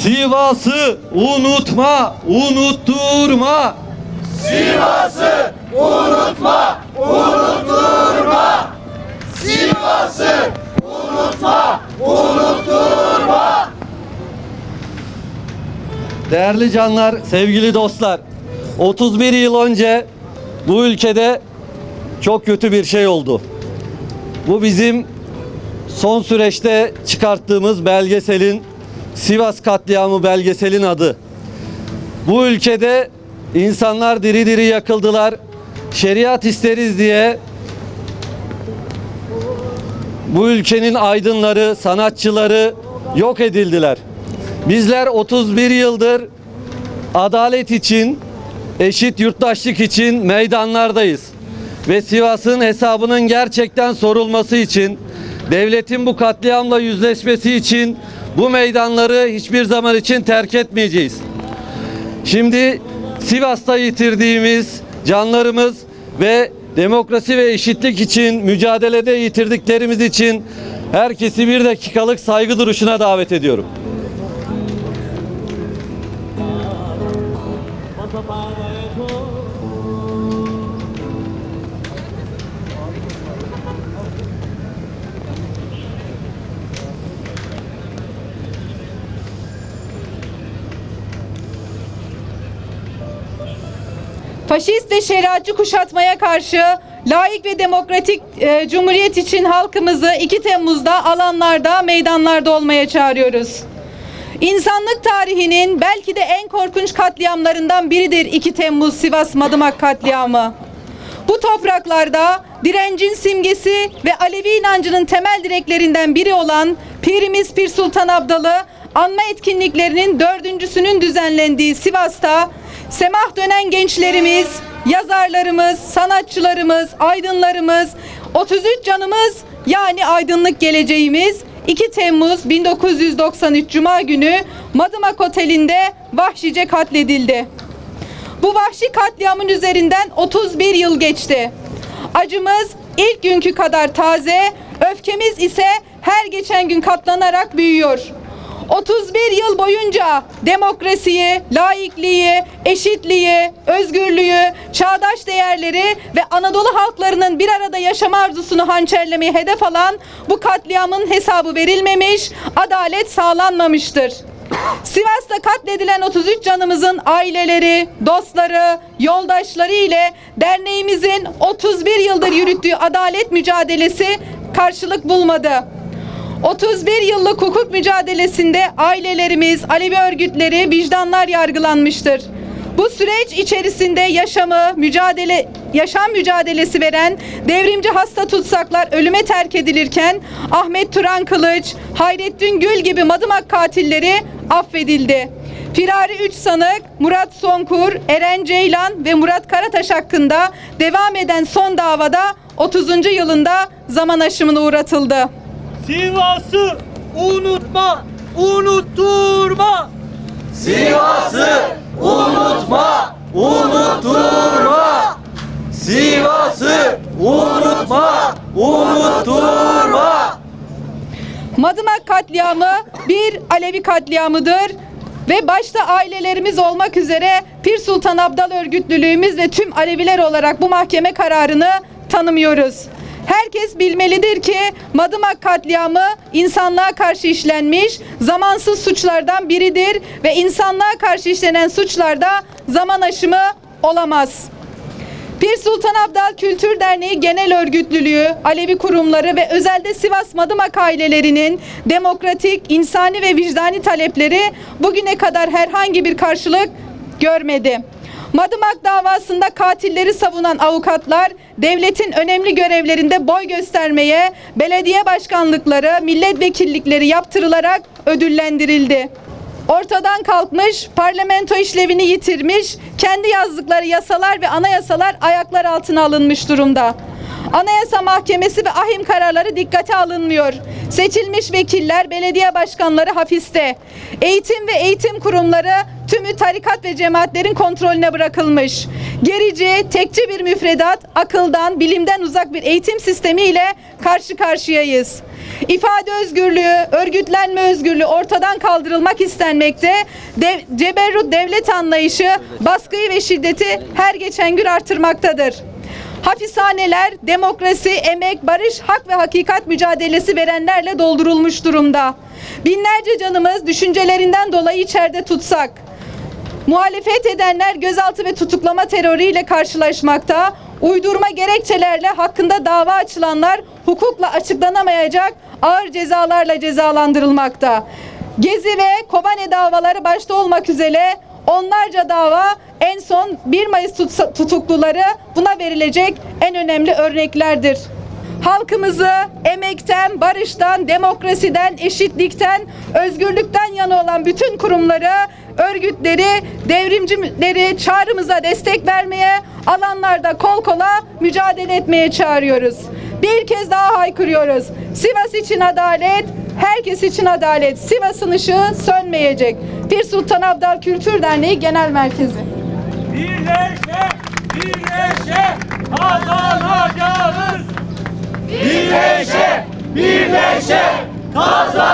Sivas'ı unutma, unutturma. Sivas'ı unutma, unutturma. Sivas'ı unutma, unutturma. Değerli canlar, sevgili dostlar, 31 yıl önce bu ülkede çok kötü bir şey oldu. Bu bizim son süreçte çıkarttığımız belgeselin, Sivas Katliamı belgeselin adı. Bu ülkede insanlar diri diri yakıldılar. Şeriat isteriz diye bu ülkenin aydınları, sanatçıları yok edildiler. Bizler 31 yıldır adalet için, eşit yurttaşlık için meydanlardayız. Ve Sivas'ın hesabının gerçekten sorulması için, devletin bu katliamla yüzleşmesi için bu meydanları hiçbir zaman için terk etmeyeceğiz. Şimdi Sivas'ta yitirdiğimiz canlarımız ve demokrasi ve eşitlik için mücadelede yitirdiklerimiz için herkesi bir dakikalık saygı duruşuna davet ediyorum. Faşist ve şeriatçı kuşatmaya karşı layık ve demokratik cumhuriyet için halkımızı 2 Temmuz'da alanlarda, meydanlarda olmaya çağırıyoruz. İnsanlık tarihinin belki de en korkunç katliamlarından biridir 2 Temmuz Sivas Madımak katliamı. Bu topraklarda direncin simgesi ve Alevi inancının temel direklerinden biri olan Pirimiz Pir Sultan Abdal'ı anma etkinliklerinin 4.'sünün düzenlendiği Sivas'ta semah dönen gençlerimiz, yazarlarımız, sanatçılarımız, aydınlarımız, 33 canımız yani aydınlık geleceğimiz 2 Temmuz 1993 Cuma günü Madımak Oteli'nde vahşice katledildi. Bu vahşi katliamın üzerinden 31 yıl geçti. Acımız ilk günkü kadar taze, öfkemiz ise her geçen gün katlanarak büyüyor. 31 yıl boyunca demokrasiyi, laikliği, eşitliği, özgürlüğü, çağdaş değerleri ve Anadolu halklarının bir arada yaşama arzusunu hançerlemeyi hedef alan bu katliamın hesabı verilmemiş, adalet sağlanmamıştır. Sivas'ta katledilen 33 canımızın aileleri, dostları, yoldaşları ile derneğimizin 31 yıldır yürüttüğü adalet mücadelesi karşılık bulmadı. 31 yıllık hukuk mücadelesinde ailelerimiz, Alevi örgütleri, vicdanlar yargılanmıştır. Bu süreç içerisinde yaşam mücadelesi veren devrimci hasta tutsaklar ölüme terk edilirken Ahmet Turan Kılıç, Hayrettin Gül gibi Madımak katilleri affedildi. Firari 3 sanık Murat Sonkur, Eren Ceylan ve Murat Karataş hakkında devam eden son davada 30. yılında zaman aşımına uğratıldı. Sivas'ı unutma, unutturma. Sivas'ı unutma, unutturma. Sivas'ı unutma, unutturma. Madımak katliamı bir Alevi katliamıdır ve başta ailelerimiz olmak üzere Pir Sultan Abdal örgütlülüğümüz ve tüm Aleviler olarak bu mahkeme kararını tanımıyoruz. Herkes bilmelidir ki Madımak katliamı insanlığa karşı işlenmiş zamansız suçlardan biridir ve insanlığa karşı işlenen suçlarda zaman aşımı olamaz. Pir Sultan Abdal Kültür Derneği Genel Örgütlülüğü, Alevi kurumları ve özelde Sivas Madımak ailelerinin demokratik, insani ve vicdani talepleri bugüne kadar herhangi bir karşılık görmedi. Madımak davasında katilleri savunan avukatlar devletin önemli görevlerinde boy göstermeye, belediye başkanlıkları, milletvekillikleri yaptırılarak ödüllendirildi. Ortadan kalkmış, parlamento işlevini yitirmiş, kendi yazdıkları yasalar ve anayasalar ayaklar altına alınmış durumda. Anayasa Mahkemesi ve ahim kararları dikkate alınmıyor. Seçilmiş vekiller, belediye başkanları hapiste. Eğitim ve eğitim kurumları tümü tarikat ve cemaatlerin kontrolüne bırakılmış. Gerici, tekçi bir müfredat, akıldan, bilimden uzak bir eğitim sistemi ile karşı karşıyayız. İfade özgürlüğü, örgütlenme özgürlüğü ortadan kaldırılmak istenmekte. Ceberrut devlet anlayışı baskıyı ve şiddeti her geçen gün artırmaktadır. Hapishaneler demokrasi, emek, barış, hak ve hakikat mücadelesi verenlerle doldurulmuş durumda. Binlerce canımız düşüncelerinden dolayı içeride tutsak. Muhalefet edenler gözaltı ve tutuklama terörüyle karşılaşmakta. Uydurma gerekçelerle hakkında dava açılanlar hukukla açıklanamayacak ağır cezalarla cezalandırılmakta. Gezi ve Kobane davaları başta olmak üzere onlarca dava, en son 1 Mayıs tutukluları buna verilecek en önemli örneklerdir. Halkımızı emekten, barıştan, demokrasiden, eşitlikten, özgürlükten yana olan bütün kurumları, örgütleri, devrimcileri çağrımıza destek vermeye, alanlarda kol kola mücadele etmeye çağırıyoruz. Bir kez daha haykırıyoruz. Sivas için adalet, herkes için adalet. Sivas'ın ışığı sönmeyecek. Pir Sultan Abdal Kültür Derneği Genel Merkezi. Birleşe, birleşe kazanacağız. Birleşe, birleşe kazanacağız.